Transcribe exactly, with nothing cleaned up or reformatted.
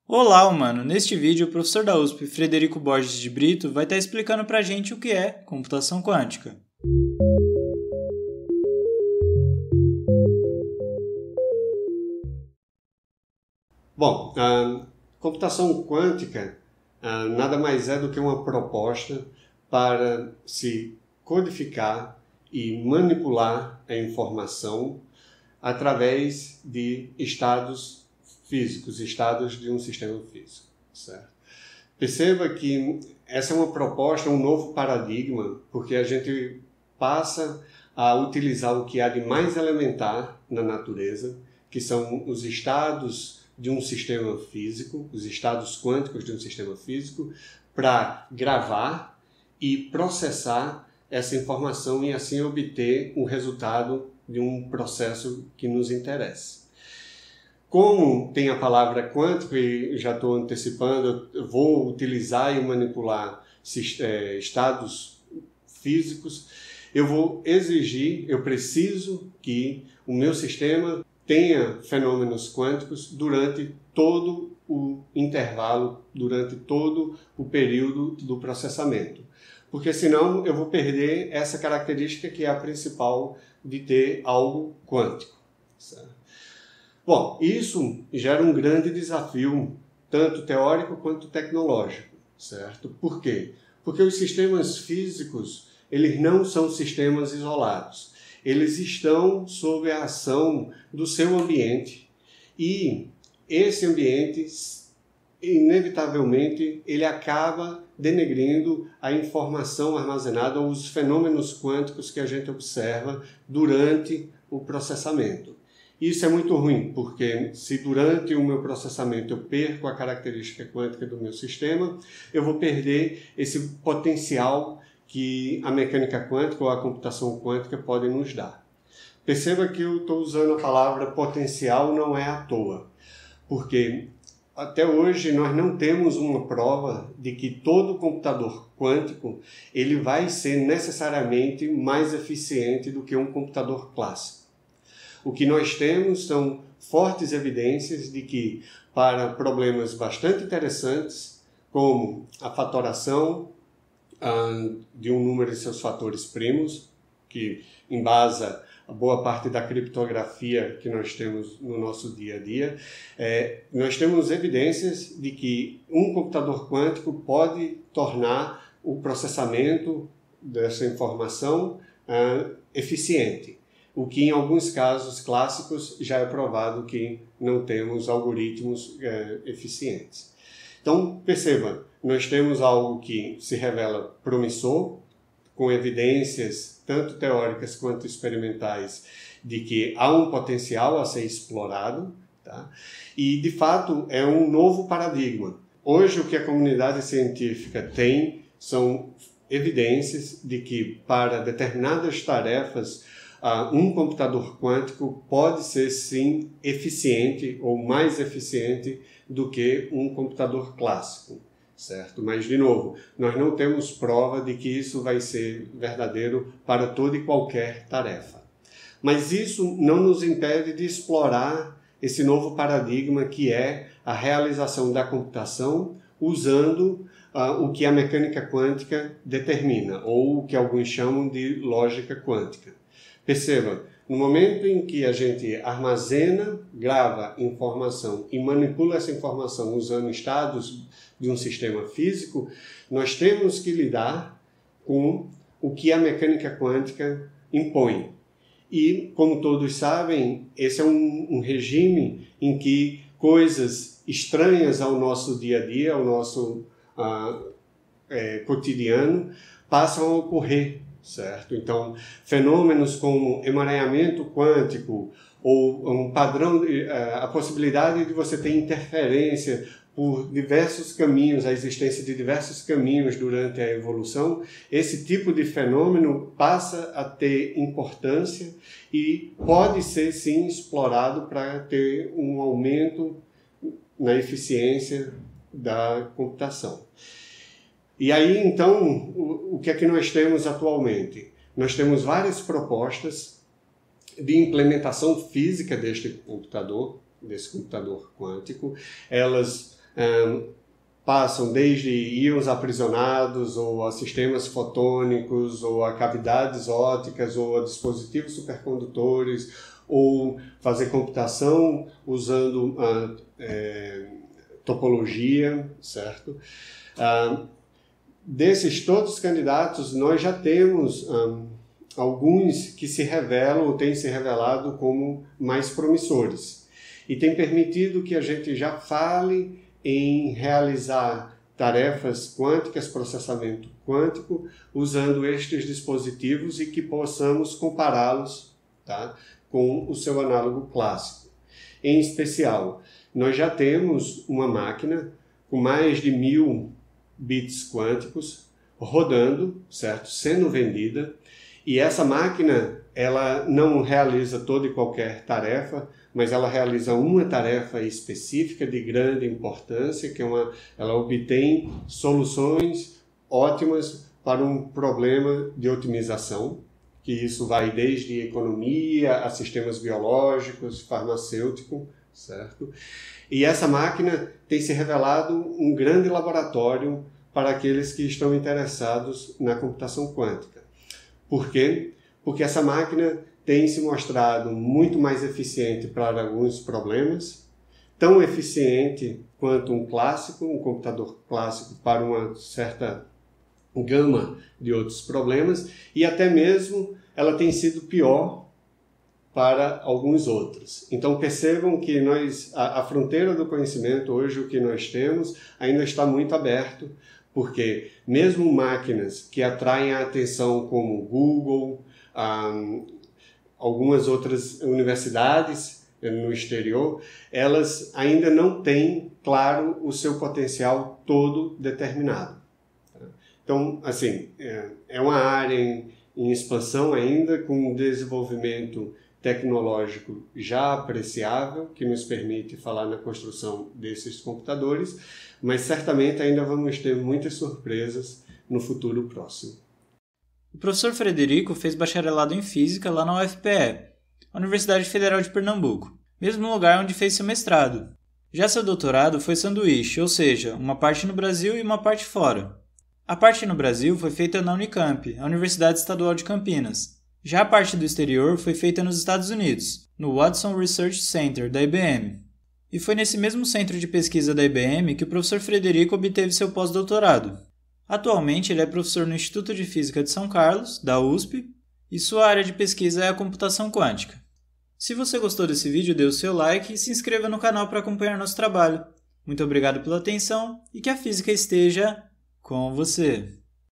Olá, humano! Neste vídeo, o professor da U S P, Frederico Borges de Brito, vai estar explicando pra gente o que é computação quântica. Bom, a computação quântica a, nada mais é do que uma proposta para se codificar e manipular a informação através de estados físicos, estados de um sistema físico, certo? Perceba que essa é uma proposta, um novo paradigma, porque a gente passa a utilizar o que há de mais elementar na natureza, que são os estados de um sistema físico, os estados quânticos de um sistema físico, para gravar e processar essa informação e assim obter o resultado de um processo que nos interessa. Como tem a palavra quântico, e já estou antecipando, eu vou utilizar e manipular estados físicos, eu vou exigir, eu preciso que o meu sistema tenha fenômenos quânticos durante todo o intervalo, durante todo o período do processamento. Porque senão eu vou perder essa característica que é a principal de ter algo quântico, certo? Bom, isso gera um grande desafio, tanto teórico quanto tecnológico, certo? Por quê? Porque os sistemas físicos, eles não são sistemas isolados. Eles estão sob a ação do seu ambiente e esse ambiente, inevitavelmente, ele acaba denegrindo a informação armazenada ou os fenômenos quânticos que a gente observa durante o processamento. Isso é muito ruim, porque se durante o meu processamento eu perco a característica quântica do meu sistema, eu vou perder esse potencial que a mecânica quântica ou a computação quântica podem nos dar. Perceba que eu estou usando a palavra potencial não é à toa, porque até hoje nós não temos uma prova de que todo computador quântico ele vai ser necessariamente mais eficiente do que um computador clássico. O que nós temos são fortes evidências de que para problemas bastante interessantes, como a fatoração de um número de seus fatores primos, que embasa a boa parte da criptografia que nós temos no nosso dia a dia, é, nós temos evidências de que um computador quântico pode tornar o processamento dessa informação uh, eficiente, o que em alguns casos clássicos já é provado que não temos algoritmos uh, eficientes. Então, perceba, nós temos algo que se revela promissor, com evidências tanto teóricas quanto experimentais de que há um potencial a ser explorado, tá? E, de fato, é um novo paradigma. Hoje, o que a comunidade científica tem são evidências de que, para determinadas tarefas, uh, um computador quântico pode ser, sim, eficiente ou mais eficiente do que um computador clássico. Certo? Mas, de novo, nós não temos prova de que isso vai ser verdadeiro para toda e qualquer tarefa. Mas isso não nos impede de explorar esse novo paradigma que é a realização da computação usando uh, o que a mecânica quântica determina, ou o que alguns chamam de lógica quântica. Perceba, no momento em que a gente armazena, grava informação e manipula essa informação usando estados de um sistema físico, nós temos que lidar com o que a mecânica quântica impõe. E, como todos sabem, esse é um, um regime em que coisas estranhas ao nosso dia a dia, ao nosso uh, é, cotidiano, passam a ocorrer. Certo? Então, fenômenos como emaranhamento quântico ou um padrão, a possibilidade de você ter interferência por diversos caminhos, a existência de diversos caminhos durante a evolução, esse tipo de fenômeno passa a ter importância e pode ser, sim, explorado para ter um aumento na eficiência da computação. E aí, então, o, o que é que nós temos atualmente? Nós temos várias propostas de implementação física deste computador, desse computador quântico. Elas um, passam desde íons aprisionados, ou a sistemas fotônicos, ou a cavidades ópticas, ou a dispositivos supercondutores, ou fazer computação usando a é, topologia, certo? Ah, desses todos os candidatos, nós já temos um, alguns que se revelam ou têm se revelado como mais promissores. E tem permitido que a gente já fale em realizar tarefas quânticas, processamento quântico, usando estes dispositivos e que possamos compará-los, tá, com o seu análogo clássico. Em especial, nós já temos uma máquina com mais de mil bits quânticos rodando, certo? Sendo vendida, e essa máquina ela não realiza toda e qualquer tarefa, mas ela realiza uma tarefa específica de grande importância, que é uma, ela obtém soluções ótimas para um problema de otimização, que isso vai desde economia a sistemas biológicos, farmacêutico, certo? E essa máquina tem se revelado um grande laboratório para aqueles que estão interessados na computação quântica. Por quê? Porque essa máquina tem se mostrado muito mais eficiente para alguns problemas, tão eficiente quanto um clássico, um computador clássico para uma certa gama de outros problemas, e até mesmo ela tem sido pior para alguns outros. Então percebam que nós, a, a fronteira do conhecimento, hoje o que nós temos, ainda está muito aberto, porque mesmo máquinas que atraem a atenção como Google, um, algumas outras universidades no exterior, elas ainda não têm, claro, o seu potencial todo determinado. Então, assim, é uma área em, em expansão ainda, com um desenvolvimento tecnológico já apreciável, que nos permite falar na construção desses computadores, mas certamente ainda vamos ter muitas surpresas no futuro próximo. O professor Frederico fez bacharelado em Física lá na U F P E, a Universidade Federal de Pernambuco, mesmo lugar onde fez seu mestrado. Já seu doutorado foi sanduíche, ou seja, uma parte no Brasil e uma parte fora. A parte no Brasil foi feita na Unicamp, a Universidade Estadual de Campinas. Já a parte do exterior foi feita nos Estados Unidos, no Watson Research Center, da I B M. E foi nesse mesmo centro de pesquisa da I B M que o professor Frederico obteve seu pós-doutorado. Atualmente ele é professor no Instituto de Física de São Carlos, da U S P, e sua área de pesquisa é a computação quântica. Se você gostou desse vídeo, dê o seu like e se inscreva no canal para acompanhar nosso trabalho. Muito obrigado pela atenção e que a física esteja com você.